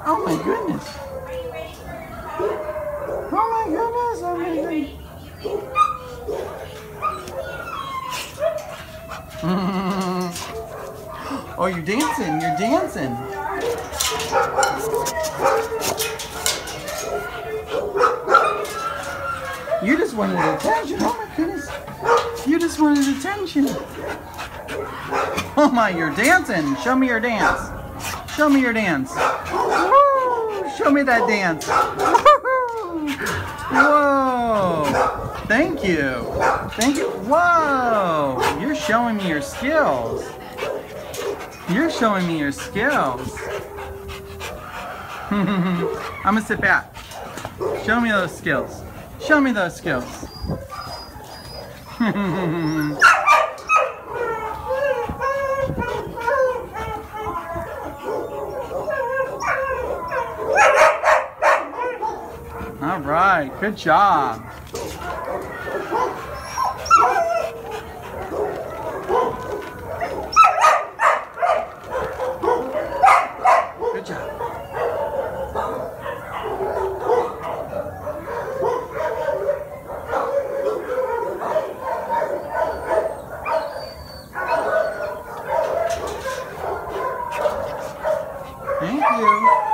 Oh my goodness. Oh my goodness. Oh my goodness. Oh, you're dancing. You're dancing. You just wanted attention. Oh my goodness. You just wanted attention. Oh my, you're dancing. Show me your dance. Show me your dance. Woo! Show me that dance. Whoa. Thank you. Thank you. Whoa. You're showing me your skills. You're showing me your skills. I'm gonna sit back. Show me those skills. Show me those skills. All right, good job. Good job. Thank you.